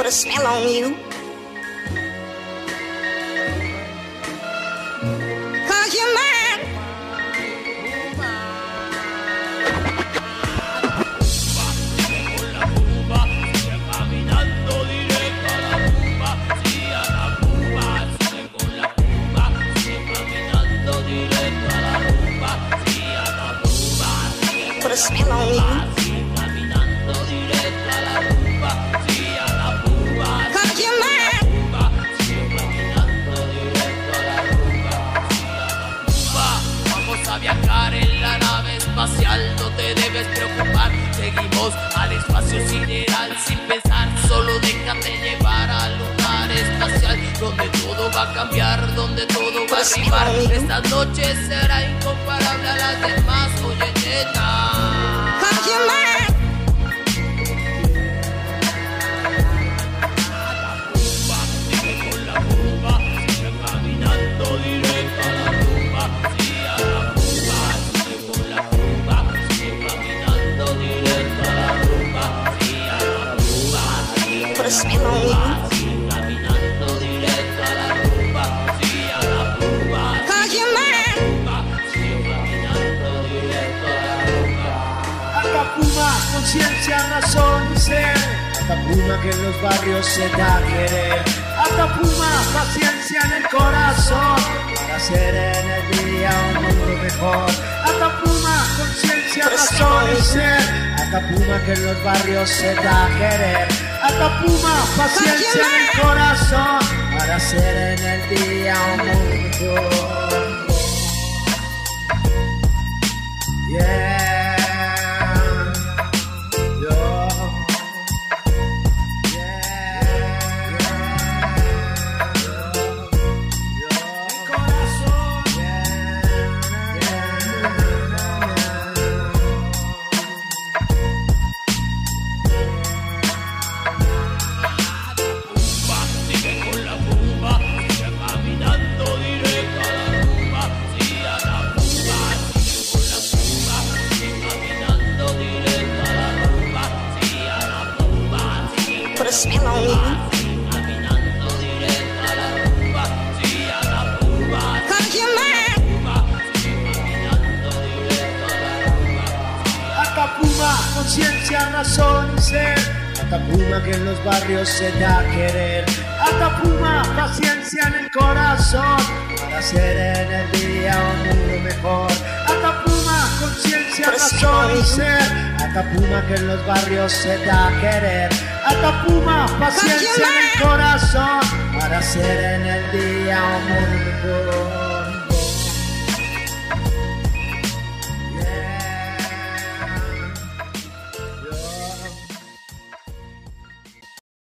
a smell on you. 'Cause you're mine. Con la Cuba, sigue caminando directo a la Cuba, sí a la Cuba, sigue con la Cuba, sigue caminando directo a la Cuba, sí a la Cuba, sigue Put a smell on you. sigue caminando directo a la Cuba, sí a la Cuba, 'Cause you're mine. Cuba, sigue caminando directo a la Cuba, sí a la Cuba. Vamos a viajar en la nave espacial, no te debes preocupar. Seguimos al espacio sideral sin pensar, solo déjate llevar al lugar espacial donde todo va a cambiar, donde todo va a arribar. Esta noche será incomparable a las demás. Oye, nena, 'Cause you're mine. sigue con la Cuba, sigue caminando directo a la Cuba, sí a la Cuba, sigue con la Cuba, sigue caminando directo a la Cuba, sí a la Cuba, sigue Put a smell on you. sigue caminando directo a la Cuba, sí a la Cuba, 'Cause you're mine. sigue caminando directo a la Cuba. Atapuma, conciencia, razón y ser. Atapuma que en los barrios se da a querer. Atapuma, paciencia en el corazón para hacer en el día un mundo mejor. Atapuma, conciencia, razón y ser. Atapuma que en los barrios se da a querer. Atapuma, paciencia en el corazón para hacer en el día un mundo mejor. Yeah. Sigue con la Cuba, sigue caminando directo a la Cuba, sí a la Cuba, sigue con la Cuba, sigue caminando directo a la Cuba, sí a la Cuba, sigue Put a smell on you. caminando directo a la Cuba, sí a la Cuba, 'Cause you're mine. sigue caminando directo a la Cuba. Atapuma, conciencia, razón y ser. Atapuma que en los barrios se da a querer. Atapuma, paciencia en el corazón para hacer en el día un mundo mejor. Atapuma, conciencia, razón y ser. Atapuma que en los barrios se da a querer. Atapuma, paciencia en el corazón para hacer en el día un mundo mejor.